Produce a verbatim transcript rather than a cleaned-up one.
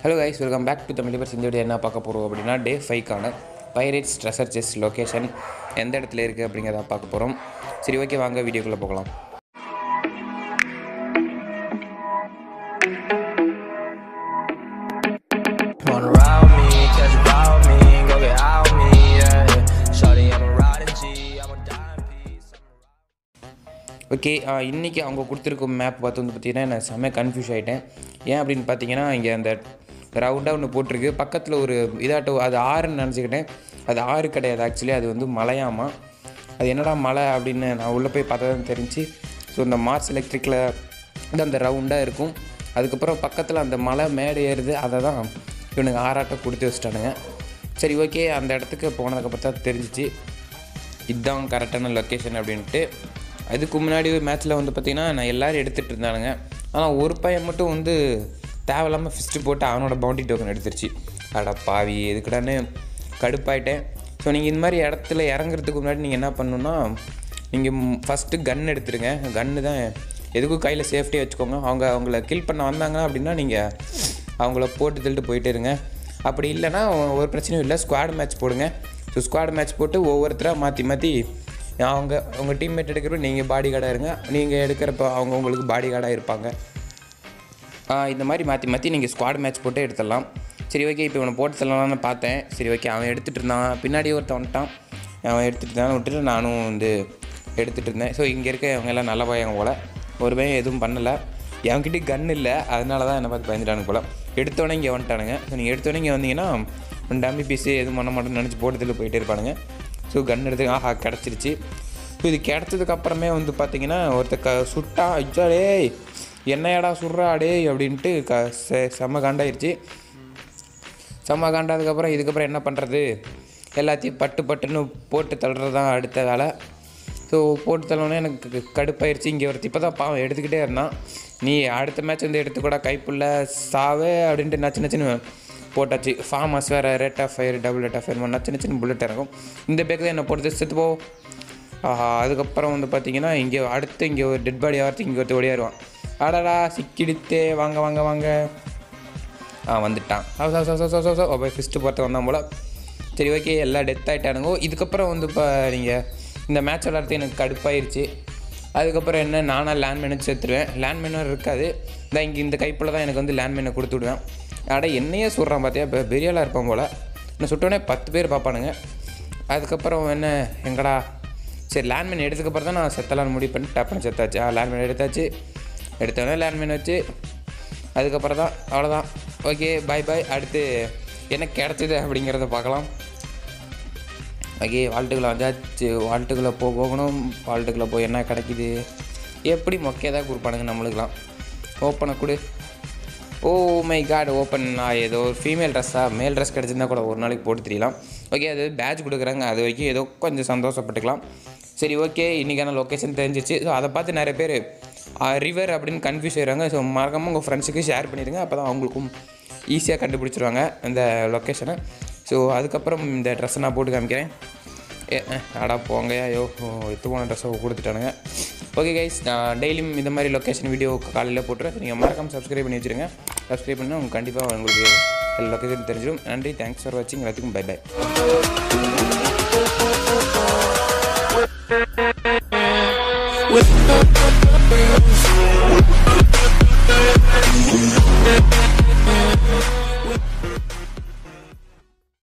Hello guys, welcome back to Tamil Livers. இந்த video என்ன பார்க்க போகிறோம் அப்படின்னா டே ஃபைவ்க்கான பைரேட்ஸ் ட்ரெஷர் செஸ்ட் லொக்கேஷன் எந்த இடத்துல இருக்குது அப்படிங்கிறத பார்க்க போகிறோம். சரி, ஓகே, வாங்க வீடியோக்குள்ளே போகலாம். ஓகே, இன்றைக்கி அவங்க கொடுத்துருக்க மேப் பார்த்து வந்து பார்த்திங்கன்னா நான் செம்ம கன்ஃபியூஸ் ஆகிட்டேன். ஏன் அப்படின்னு பார்த்தீங்கன்னா இங்கே அந்த ரவுண்டாக ஒன்று போட்டிருக்கு, பக்கத்தில் ஒரு இதாட்டம் அது ஆறுன்னு நினச்சிக்கிட்டேன். அது ஆறு கிடையாது, ஆக்சுவலி அது வந்து மலையாமா. அது என்னடா மலை அப்படின்னு நான் உள்ளே போய் பார்த்தா தான் தெரிஞ்சு. ஸோ இந்த மார்ஸ் எலக்ட்ரிக்கில் வந்து அந்த ரவுண்டாக இருக்கும். அதுக்கப்புறம் பக்கத்தில் அந்த மலை மேடு ஏறுது, அதை தான் இவனுக்கு ஆறாட்டம் கொடுத்து வச்சிட்டானுங்க. சரி, ஓகே, அந்த இடத்துக்கு போனதுக்கப்புறம் தான் தெரிஞ்சிச்சு இதுதான் கரெக்டான லொக்கேஷன் அப்படின்ட்டு. அதுக்கு முன்னாடி மேட்ச்சில் வந்து பார்த்திங்கன்னா நான் எல்லோரும் எடுத்துகிட்டு இருந்தானுங்க. ஆனால் ஒரு பையன் மட்டும் வந்து தேவையில்லாமல் ஃபிஸ்ட்டு போட்டு அவனோட பவுண்டி டோக்கன் எடுத்துருச்சு. அட பாவி, எதுக்குடான்னு கடுப்பாயிட்டேன். ஸோ நீங்கள் இந்த மாதிரி இடத்துல இறங்குறதுக்கு முன்னாடி நீங்கள் என்ன பண்ணணுன்னா, நீங்கள் ஃபஸ்ட்டு கன் எடுத்துருங்க. கன்று தான் எதுக்கும் கையில் சேஃப்டியாக வச்சுக்கோங்க. அவங்க அவங்கள கில் பண்ண வந்தாங்க அப்படின்னா நீங்கள் அவங்கள போட்டு தள்ளிட்டு போயிட்டே இருங்க. அப்படி இல்லைன்னா ஒரு பிரச்சனையும் இல்லை, ஸ்குவாட் மேட்ச் போடுங்க. ஸோ ஸ்குவாட் மேட்ச் போட்டு ஒவ்வொருத்தராக மாற்றி மாற்றி அவங்க அவங்க டீம்மேட் எடுக்கிறப்ப நீங்கள் பாடி கார்டாக இருங்க, நீங்கள் எடுக்கிறப்ப அவங்க உங்களுக்கு பாடி கார்டாக இருப்பாங்க. இந்த மாதிரி மாற்றி மாற்றி நீங்கள் ஸ்குவாட் மேட்ச் போட்டு எடுத்துடலாம். சரி, ஓகே, இப்போ இவனை போட்டு தரலாம்னு பார்த்தேன். சரி, ஓகே, அவன் எடுத்துகிட்டு இருந்தான், பின்னாடி ஒருத்தன் வந்துட்டான். அவன் எடுத்துகிட்டு இருந்தான் விட்டுட்டு நானும் வந்து எடுத்துகிட்டு இருந்தேன். ஸோ இங்கே இருக்க அவங்க எல்லாம் நல்ல பையன் போல். ஒரு பையன் எதுவும் பண்ணலை, என்கிட்ட கன் இல்லை, அதனால தான் என்னை பார்த்து பயந்துட்டானு போல். எடுத்தோடனே இங்கே வந்துட்டானுங்க. ஸோ நீங்கள் எடுத்தோடனே இங்கே வந்தீங்கன்னா டம்மி பீஸு எதுவும் பண்ண மாட்டேன்னு நினச்சி போட்டுதில் போயிட்டே இருப்பானுங்க. ஸோ கன் எடுத்து ஆஹா கிடச்சிருச்சு. ஸோ இது கிடச்சதுக்கப்புறமே வந்து பார்த்திங்கன்னா ஒருத்தர் க சுட்டா அஜாடே என்னையாடா சுட்றா அடே அப்படின்ட்டு க செ செம்ம காண்டாயிருச்சு. செம்ம காண்டாதுக்கப்புறம் இதுக்கப்புறம் என்ன பண்ணுறது, எல்லாத்தையும் பட்டு பட்டுன்னு போட்டு தள்ளுறது தான் அடுத்த வேலை. ஸோ போட்டு தள்ளோன்னே எனக்கு கடுப்பாயிருச்சு. இங்கே ஒருத்தி இப்போ தான் பாவம் எடுத்துக்கிட்டே இருந்தான். நீ அடுத்த மேட்ச் வந்து எடுத்துக்கூட கைப்புள்ள சாவே அப்படின்ட்டு நச்சு நச்சுன்னு போட்டாச்சு. ஃபார்மஸ் வேறு rate of fire double rate of fire மாதிரி நச்சு நச்சுன்னு புல்லட் இறங்கும். இந்த பேக்கு தான் என்ன போட்டு செத்து போ. ஆஹா, அதுக்கப்புறம் வந்து பார்த்திங்கன்னா இங்கே அடுத்து இங்கே ஒரு டெட் பாடி ஆகிறதுக்கு இங்கே ஒருத்தர் ஓடியாருவான். ஆடாடா சிக்கிடுத்தே, வாங்க வாங்க வாங்க. ஆ வந்துட்டான். So so so so so போய் ஃபிஸ்ட்டு பார்த்து வந்தான் போல். சரி, ஓகே, எல்லாம் டெத் ஆகிட்டானுங்கோ. இதுக்கப்புறம் வந்து இப்போ நீங்கள் இந்த மேட்ச் விளாட்றது எனக்கு கடுப்பாயிருச்சு. அதுக்கப்புறம் என்ன, நானாக லேண்ட்மேனை சேர்த்துருவேன். லேண்ட்மேனும் இருக்காது, இந்த இங்கே இந்த கைப்பில் தான் எனக்கு வந்து லேண்ட்மேனை கொடுத்து விடுவேன். அட என்னையே சுடுறான் பார்த்தியா, இப்போ பெரியாளாக இருப்பான் போல். நான் சுட்டோடனே பத்து பேர் பார்ப்பானுங்க. அதுக்கப்புறம் என்ன எங்கடா, சரி லேண்ட்மேன் எடுத்ததுக்கப்புறம் தான் நான் செத்தலான்னு முடிவு பண்ணி டப்புன்னு செத்தாச்சு. ஆ லேண்ட்மேன் எடுத்தாச்சு. எடுத்தோடனே லேண்ட்மேன் வச்சு அதுக்கப்புறம் தான் அவ்வளோதான். Okay, bye bye. அடுத்து என்ன கிடச்சிது அப்படிங்கிறத பார்க்கலாம். ஓகே, வால்ட்டுக்குள்ளே வந்தாச்சு. வால்ட்டுக்குள்ளே போ போகணும் வால்ட்டுக்குள்ளே போய் என்ன கிடைக்கிது, எப்படி மொக்கையாக தான் கொடுப்பானுங்க நம்மளுக்கெலாம். ஓப்பனை கொடு. Oh my god, open. நான் ஏதோ ஒரு ஃபீமேல் ட்ரெஸ்ஸாக மேல் ட்ரெஸ் கிடச்சிருந்தா கூட ஒரு நாளைக்கு போட்டு தெரியலாம். ஓகே, அது பேட்ச் கொடுக்குறாங்க, அது வரைக்கும் ஏதோ கொஞ்சம் சந்தோஷப்பட்டுக்கலாம். சரி, ஓகே, இன்றைக்கான லொக்கேஷன் தெரிஞ்சிச்சு. ஸோ அதை பார்த்து நிறைய பேர் ரிவர் அப்படின்னு கன்ஃபியூஸ் ஆகிறாங்க. ஸோ மறக்காமல் உங்கள் ஃப்ரெண்ட்ஸுக்கு ஷேர் பண்ணிடுங்க, அப்போ தான் அவங்களுக்கும் ஈஸியாக கண்டுபிடிச்சிருவாங்க இந்த லொக்கேஷனை. ஸோ அதுக்கப்புறம் இந்த ட்ரெஸ்ஸை நான் போட்டு காமிக்கிறேன். ஏ அடா போங்கயா, யோ எத்து போன ட்ரெஸ்ஸை கொடுத்துட்டானுங்க. ஓகே கைஸ், நான் டெய்லியும் இந்த மாதிரி லொக்கேஷன் வீடியோ காலையில் போட்டுறேன். நீங்கள் மறக்காமல் சப்ஸ்கிரைப் பண்ணி வச்சுருங்க. சப்ஸ்கிரைப் பண்ணால் உங்களுக்கு கண்டிப்பாக உங்களுக்கு எல்லா லொக்கேஷன் தெரிஞ்சிடும். நன்றி, தேங்க்ஸ் ஃபார் வாட்சிங். எல்லாத்துக்கும் பை பை.